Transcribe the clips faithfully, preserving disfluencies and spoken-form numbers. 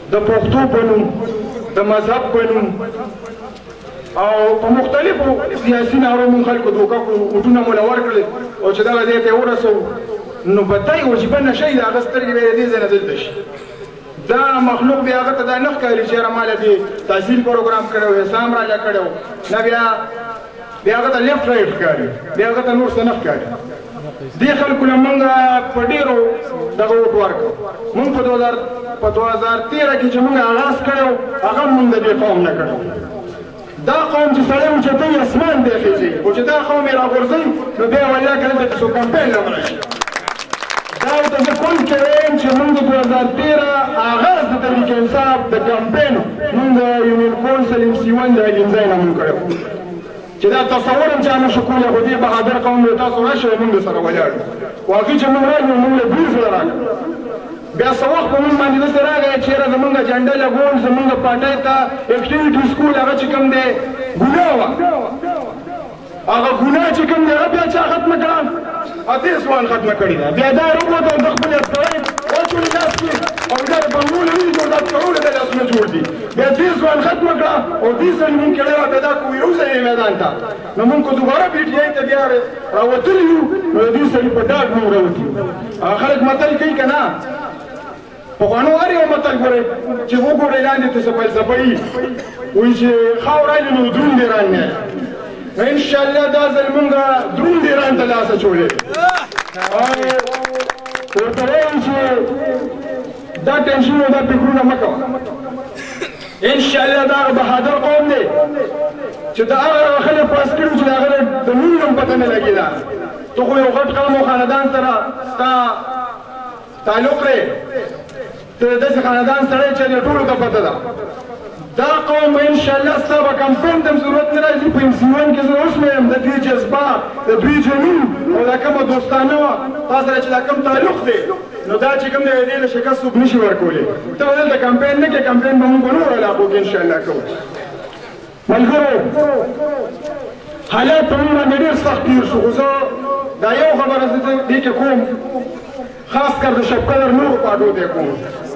د پښتو په نوم د مذهب په نوم او په مختلفو سیاسي نارو مونږ خلکو دوکه کړو وټونه مو له ورکړل او چې دغه ځای ته یې ورسوو نو بدای وجیبه نه شي د هغه سترګې به یې دې ځای نه دلته شي دا مخلوق بیا هغه ته دا نه ښکاري چې یاره ما له دې تحصیل پروګرام کړی و حسام راجا کړی و نه بیا بیا هغه ته لیفټ رایټ ښکاري بیا هغه ته نور څه نه ښکاري دې خلکو له مونږ په ډېرو دغه وټ ورکړو مونږ په په دوه هزار تېره کې چې مونږ آغاز کړی و هغه مونږ د دې قوم نه کړی دا قوم چې سړی اوچتوي اسمان دی خېږي خو چې دا قوم یې راغورځوي نو بیا ولیا که دلته څو کمپین له راشي دا ورته زه کل کې وایم چې مونږ د دوه هزار تېره آغاز د تحریک انصاف د کمپین مونږ د یونین کونسل ایم سی ون د علمځای نه مونږ کړی چې دا تصور هم چا نه شو کولی خو دې بهادر قوم دی تاسو راشئ مونږ سره ولاړ یو واقعي چې مونږ راغلو مونږ له دوی زړه راکړو بیا څه وخت په مونږ باندې داسې راغی چې یاره زمونږ جنډه لګول زمونږ پارټۍ ته اکټیویټي سکول هغه چې کوم دی ګناه وه هغه ګناه چې کوم دی هغه بیا چا ختمه کړه دې ځوان ختمه کړې ده بیا دا راووت او د خپل اسکرۍ واچولې لاس کې او دا د بنګولو ویني جوړات کولو د لاسونه جوړ دي بیا دې ځوان ختمه کړه او دې سړي مونږ کړې وه بیا دا کو یوځای یې میدان ته نو مونږ که دوباره پي ټي آی ته بیا راوتلي یو نو د دې سړي په ډاډ مونږ راوتي یو خلک متل کوي که نه پخوانو هر یو متل ګورئ چې وګورئ لاندې ته څه فلسفه وي وایي چې خاوره رالي نو دروند یې ران نه انشاءالله دا ځل مونږ دروند یې ران ته لاس اچولی ورته وایم چې دا ټینشن او دا فکرونه مه کوه انشاءالله دا هغه بهادر قوم دی چې د هغه خلک پاس کړي چې د هغه د نوم هم پته نه لګېده ته خو یو غټ قوم او خاندان سره ستا تعلق دی ته داسې خاندان سړی چې دې ټولو ته پته ده دا قوم به انشاءالله ستا به کمپین ته هم ضرورت نه راځي په ایم سی ون کې زه اوس وایم د دوی جذبه د دوی جنون او دا کومه دوستانه وه تا سره چې دا کوم تعلق دی نو دا چې کوم دی د دې له شکست څوک نشي ورکولی ته به دلته کمپین نه کوې کمپین به مونږ په نورو علاقو کې انشاءالله کوو ملګرو حالات په مونږ باندې ډېر سخت تېر شو خو زه دا یو خبره زه دې کې کوم خاص کر د شپقدر نورو پاټو ته کوم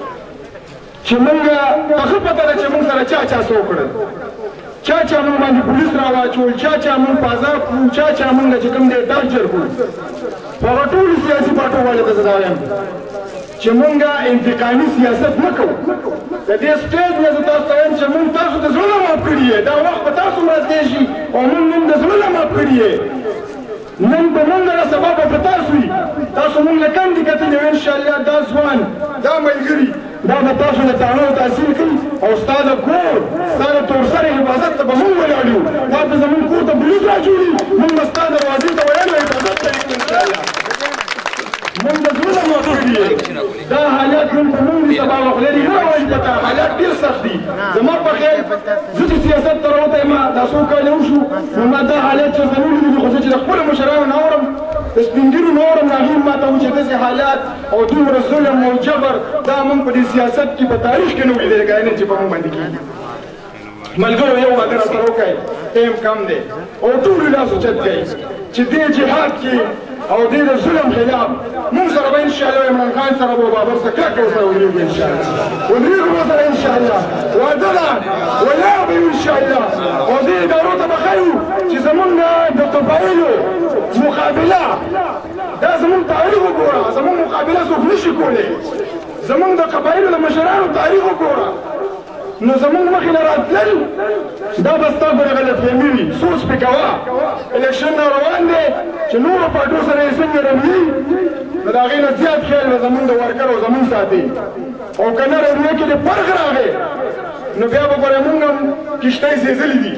چې مونږ ته ښه پته ده چې مونږ سره چا چا څه وکړل چا چا مونږ باندې پولیس راواچول چا چا مونږ په عذاب کړو چا چا مونږ چې کوم دی ټارچر کړو په هغه ټولو سیاسي پاټو والو ته زه دا وایم چې مونږ انتقامي سیاست نه کوو د دې سټیج نه زه تاسو ته وایم چې مونږ تاسو د زړه نه ماف کړي یې دا وخت به تاسو راتلی شي او مونږ نن د زړه نه ماف کړي یې نن به مونږ له سبا به په تاسو وي تاسو مونږ له کندې کتلي یو انشاءالله دا ځوان دا ملګري دا به تاسو له تعنو تحصیل کوي او ستا د کور ستا د تورسرې حفاظت ته به مونږ ولاړ یو دا به زمونږ کور ته پولیس راجوړي مونږ به ستا دروازې ته ولاړ یو حفاظت ته یې انشاءالله مونږ د زړه نه معتوق یې دا حالات نن په مونږ دي سبا وخت لري نه وایي پته حالات ډېر سخت دي زما په خیال زه چې سیاست ته راوتی یم دا څو کاله وشو نو ما دا حالات چې زه نه ولیدي خو زه چې د خپلو مشرانو نه اورم د سپین ږیرو نه اورم هغوی ما ته وایي چې داسې حالات او دومره ظلم او جبر دا مونږ په دې سیاست کې په تاریخ کې نه ولیدلی که نه چې په مونږ باندې کېږي ملګرو یو واده راسره وکړئ ټایم کم دی او ټولو لاس اوچت کړئ چې دې جهاد کې او دې د ظلم خلاف مونږ سره به انشاءالله عمران خان سره به بابر سره کلکه ورسره ودرېږو انشاءالله ودرېږو ورسره انشاءالله واده ده ولاړ به یو انشاءالله او دې ادارو ته به ښیو چې زمونږ د قبایلو مقابله دا زمونږ تاریخ وګوره زمونږ مقابله څوک نشي کولی زمونږ د قبایلو د مشرانو تاریخ وګوره نو زمونږ مخې نه راتلل دا به ستا پورې غلطفهمي وي سوچ پې کوه الیکشن را روان دی چې نورو پارټو سره یې څنګه رویي نو د هغې نه زیات خیال به زمونږ د ورکرو زمونږ ساتي او که نه رویه کې د فرق راغی نو بیا به ګورې مونږ هم کښتۍ سېزلي دي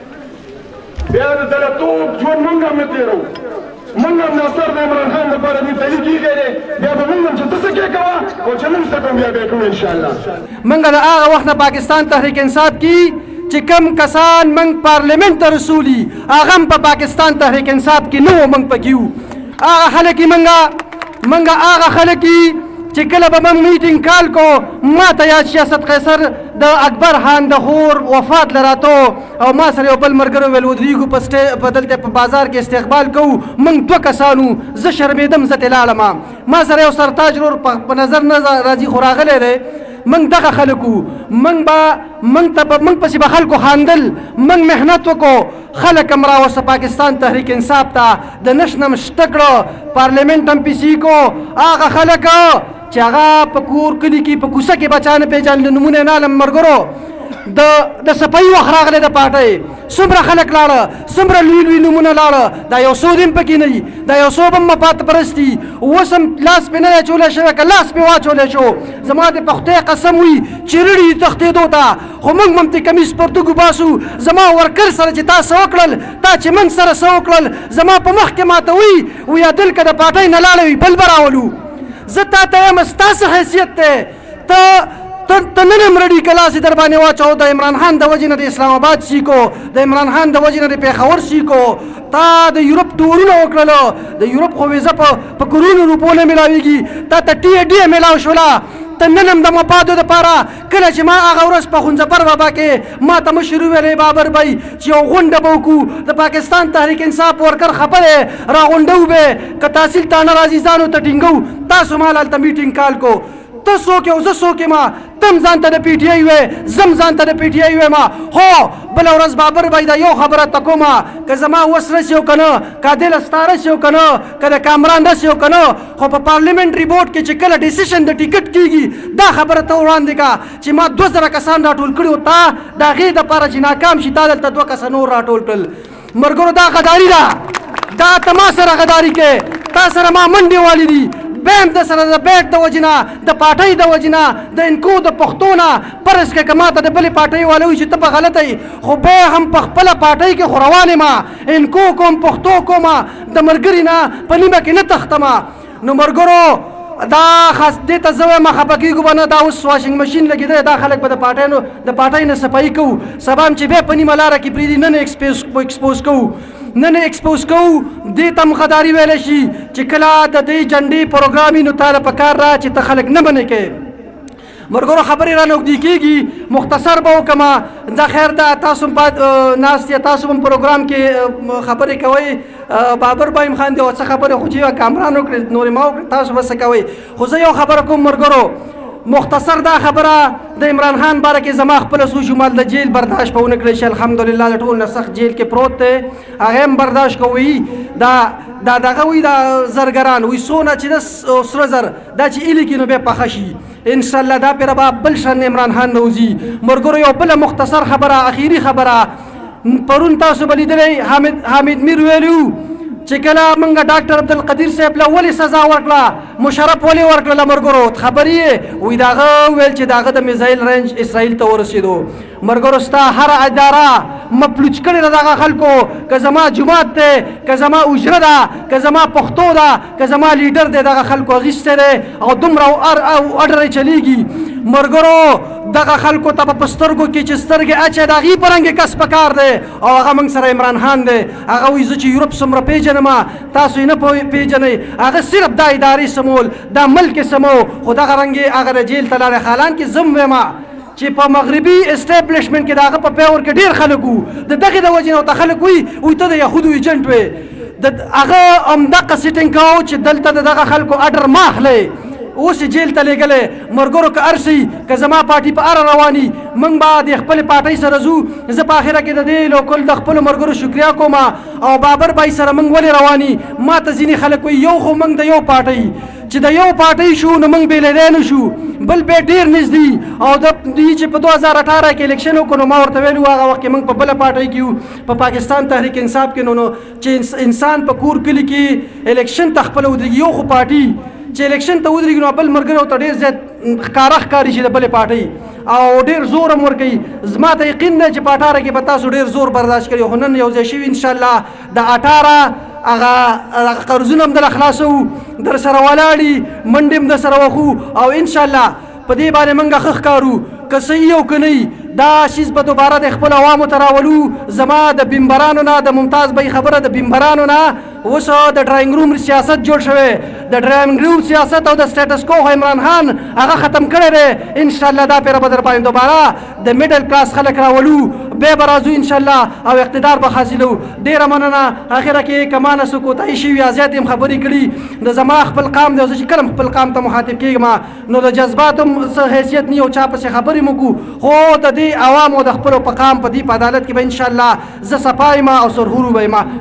بیا د دلتوب ژوند مونږ هم نه تېرو مونږ هم ناصر د عمران خان دپاره دې تحریک ایښی دی بیا به مونږ هم چې ته څه کې کوه او چې مونږ څه کوم بیا به یې کوو انشاءالله مونږ د هغه وخت نه پاکستان تحریک انصاف کې چې کم کسان مونږ پارلیمنت ته رسولي هغه هم په پاکستان تحریک انصاف کې نه وو مونږ پکې وو هغه خلک یې مونږ مونږ هغه خلک یې چې کله به موږ میټینګ کال کو ما ته یاد شي اسد قیصر د اکبر خان د خور وفات لراتو او ما سره یو بل ملګری ویل ودرېږو په دلته په بازار کې استقبال کوو موږ دوه کسانو زه شرمېدم زه ترې لاړم ما سره یو سرتاج ورور په نظر نه راځي خو راغلی دی من دغه خلکو من با من ته من پسې به خلکو خاندل من محنت وکړو خلک هم راوسته پاکستان تحریک انصاف ته د نش نم شته کړه پارلیمنټ هم پیسي کو هغه خلک چې هغه په کور کلي کې په کوڅه کې بچا نه پېژانده نومونه یې نالم ملګرو د د صفایي وخت راغلی د پارټۍ څومره خلک لاړه څومره لوی لوی نومونه لاړه دا یو څو دې هم پکې نه دي دا یو څو به هم مفاد پرست دي اوس هم لاس پې نه دی اچولی شوی که لاس پې واچولی شو زما د پختی قسم وي چې رړي دي تښتېدو ته خو موږ هم ترې کمیس پرتوګو باسو زما ورکر سره چې تا څه وکړل تا چې موږ سره څه وکړل زما په مخ کې ماته وي ویا دل که د پارټۍ نه لاړه وي بل به راولو زه تا ته یم ستاسې حیثیت دی ته ته نن هم رډي که لاس یې در باندې واچو د عمران خان د وجې نه د اسلام آباد سیکو د عمران خان د وجې نه د پېښور سیکو تا د یورپ ټورونه وکړله د یورپ خو ویزه په کروڑو روپو نه میلاویږي تا ته ټي اې ډي میلاو شوله ته نن هم د مفادو دپاره کله چې ما هغه ورځ په خونځپر بابا کې ما ته مشر وویلی بابر بی چې یو غونډه به وکړو د پاکستان تحریک انصاف ورکر خبرې راغونډو به که تحصیل تانه عزیزانو ته ټینګو تاسو ما هلته میټینګ کال کو ته څوک یې او زه څوک یم تم ځان ته د پی ټي آی وې زم ځان ته د پی ټي آی وایم هو بله ورځ بابر بی دا یو خبره ته کومه که زما وس رسي او که نه که عادل ستا رسي او که نه که د کامران رسي او که نه خو په پارلیمنټري بورډ کې چې کله ډیسیشن د ټیکټ کېږي دا خبره ته وړاندې کا چې ما دوه زره کسان راټول کړي وو تا د هغې دپاره چې ناکام شي تا دلته دوه کسه نور راټول کړل ملګرو دا غداري ده دا ته ما سره غداري کې تا سره ما منډې والي دي بیم د سره د بیټ د وجې نه د پارټۍ د وجې نه د انکو د پښتو نه فرض کړه که ما ته د بلې پارټۍ والا وي چې ته په غلطه یې خو بیا هم په خپله پارټۍ کې خو روان یم انکو کوم پښتو کوم د ملګري نه په نیمه کې نه تښتم نو ملګرو دا خاص دې ته زه وایم خفه کېږو به نه دا اوس واشنګ مشین لګېدلی دا خلک به د پارټۍ د پارټۍ نه صفایي کوو سبا هم چې بیا په نیمه لاره کې پرېږدي نن ایکسپوز کوو نن ایکسپوز کوو دې ته هم غداري ویلی شي چې کله د دې جنډې پروګرام وي نو تا له پکار را چې ته خلک نه منې کوې ملګرو خبرې را نږدې کېږي مختصر به وکړمه دا خیر ده تاسو هم ناست یا تاسو هم پروګرام کې خبرې کوئ بابر به هم خاندي او څه خبرې خو چې کامران وکړي نورې ما وکړي تاسو به څه کوئ خو زه یو خبره کوم ملګرو مختصر دا خبره د عمران خان باره کې زما خپله څو شمال د جیل برداشت به ونه کړی شي الحمدلله د ټول نه سخت جیل کې پروت دی هغه هم برداشت کوي دا دا دغه وي دا زرګران وي څونه چې د سره زر دا چې ایلي کې نو بیا پخه شي انشاءالله دا پېره به بل شان عمران خان نه وځي ملګرو یو بله مختصر خبره اخیري خبره پرون تاسو به لیدلی حامد حامد میر ویلي چې کله موږ ډاکټر عبدالقدیر صاحب له ولې سزا ورکړه مشرف ولې ورکړله ملګرو خبرې یې وایي د هغه ویل چې د هغه د میزایل رینج اسرائیل ته ورسېدو ملګرو ستا هره اداره مفلوج کړې ده دغه خلکو که زما جومات دی که زما اجره ده که زما پښتو ده که زما لیډر دی دغه خلکو اخیستی دی او دومره اډر یې چلیږي ملګرو دغه خلکو ته په سترګو کې چې سترګې اچوي د هغې په رنګ کس پکار دی او هغه موږ سره عمران خان دی هغه وایي زه چې یورپ څومره پېژنم تاسو یې نه پېژنئ هغه صرف دا ادارې سمول دا ملک یې سمو خو دغه رنګ یې هغه د جیل ته لاړی حالانکې زه هم وایم چې په مغربي اسټیبلیشمنټ کې د هغه په پیور کې ډېر خلک وو د دغې د وجې نه ورته خلک وایي وایي ته د یهودو ایجنټ وې د هغه همدغه سیټینګ کوو چې دلته د دغه خلکو اډر ما اخلی اوس یې جیل ته لېږلی ملګرو که هر شي که زما پارټي په هره رواني موږ به د خپلې پارټۍ سره ځو زه په اخره کې د دې لوکل د خپلو ملګرو شکریا کوم او بابر بای سره موږ ولې رواني ما ته ځینې خلک وایي یو خو موږ د یو پارټۍ چې د یو پارټۍ شو نو موږ بېلېدی نه شو بل بیا ډېر نږدې او د دوی چې په دوه هزار اټاره کې الیکشن وکړو نو ما ورته ویلي وو هغه وخت کې موږ په بله پارټۍ کې یو په پاکستان تحریک انصاف کې نو نو چې انسان په کور کلي کې الیکشن ته خپله ودرېږي یو خو پارټي چې الیکشن ته ودرېږي نو بل ملګری ورته ډېر زیات ښکاره ښکاري شي د بلې پارټۍ او ډېر زور هم ورکوي زما ته یقین دی چې په اټاره کې به تاسو ډېر زور برداشت کړي خو نن یو ځای شوي انشاءالله د اټاره هغه قرضونه هم دله خلاصوو در سره ولاړي منډې هم در سره وخو او انشاءالله په دې باندې موږ ښه ښکارو که صحیح او که نه دا شیز به دوباره د خپل عوامو ته راولو زما د بیمبرانو نه د ممتاز بی خبره د بیمبرانو نه اوس د ډرایینګ روم سیاست جوړ شوی د د ډرایونګ روم سیاست او د سټیټس کو عمران خان هغه ختم کړی دی. ان شاء الله دا پیره به در باندې دوباره د میډل کلاس خلک راولو، بیا به راځو ان شاء الله او اقتدار به حاصلو. ډیره مننه. اخره کې کمانه سو کوتای شي یا زیات هم خبرې کړي. د زما خپل قام دی، زه چې کلم خپل قام ته مخاطب کېږم نو د جذباتو څه حیثیت نه یو چا پسې خبرې مو خو د دې عوامو د خپلو په قام په دې په عدالت کې به ان شاء الله زه صفایم او سرحورو به یم.